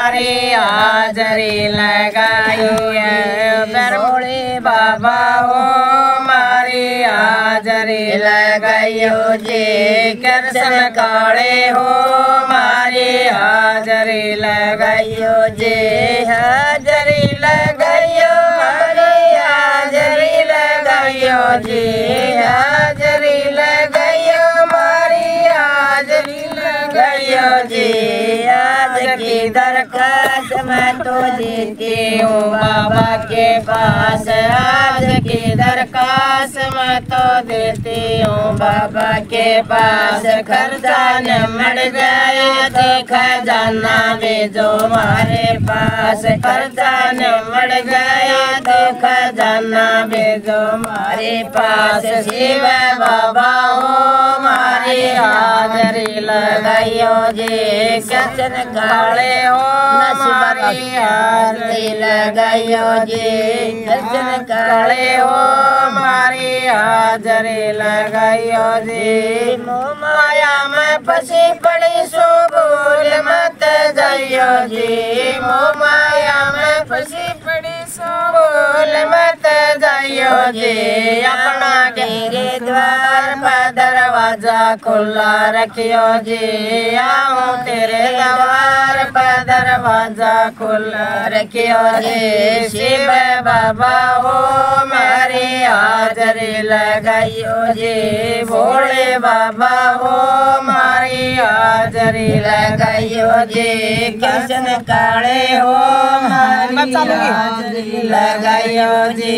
मारी हाजरी लगाइयो भोले बाबा हो मारी हाजरी लगाइयो जी कृष्ण काले हो मारी हाजरी लगाइयो जी हाजरी लगाइयो मारी हाजरी लगाइयो जी हाजरी लगाइयो मारी हाजरी लगाइयो जी आज की दरखास्त मैं तो देती हूँ बाबा के पास आज की दरखास्त मैं तो देती हूँ बाबा के पास खर्चा न मर जाए तो खजाना भेजो हमारे पास खर्चा न मर जाए तो खजाना भेजो हमारे पास शिव बाबा हो हमारी हाजरी लगाइयो जी कृष्ण काले हो हमारी हाजरी लगाइयो जी कृष्ण काले हो हमारी हाजरी लगाइयो जी माया में फंसी पड़ी सो भूल मत जाइयो जी माया में फंसी पड़ी सो भूल मत जाइयो जी अपना घेरे द्वार पर दरवाजा खुला रखियो जी आऊं तेरे द्वार पर दरवाजा खुला रखियो जी शिव बाबा हो मेरी हाजरी लगाइयो जी भोले बाबा हो मारी हाजरी लगाइयो जी कृष्ण काले हो मारी हाजरी लगाइयो जी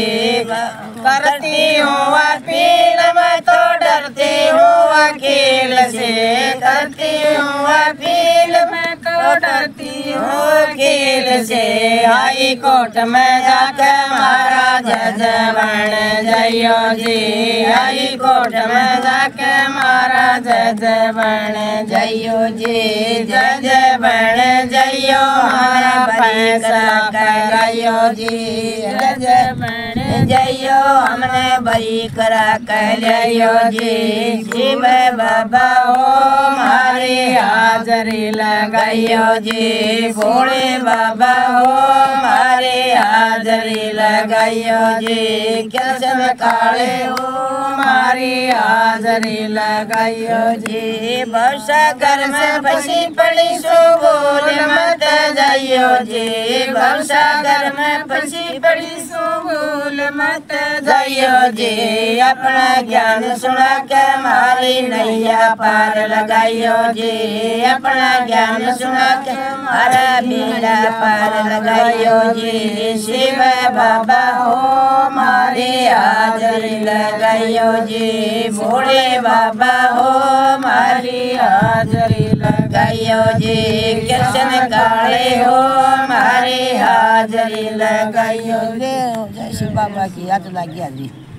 करती हूँ अपील मैं तो डरती हूँ वकील से करती हूँ अपील मैं तो डरती हूँ वकील से हाई कोर्ट में जाकर महाराज जज बन जाइयो जी हाई कोर्ट में जाकर महाराज जज बन जाइयो जी जज बन जाइयो हमारा फैसला कराइयो जी जज बन जाइयो हमने बरी करा कर लियो जी शिव बाबा हो हमारी हाजरी लगाइयो जी भोले बाबा हो हमारी हाजरी लगाइयो जी कृष्ण काले हो हमारी हाजरी लगाइयो जी भवसागर में फंसी पड़ी सो भूल मत जाइयो जी भवसागर में फंसी पड़ी सो भूल मत जाइयो जी अपना ज्ञान सुना के हमारी नैया पार लगाइयो जी अपना ज्ञान सुना के हमारा बेड़ा पार लगाइयो जी शिव बाबा हो हमारी हाजरी लगाइयो जी भोले बाबा हो हमारी हाजरी लगाइयो जी कृष्ण काले हो हमारी हाजरी लगाइयो जी। जय शिव बाबा की याद लगी जी।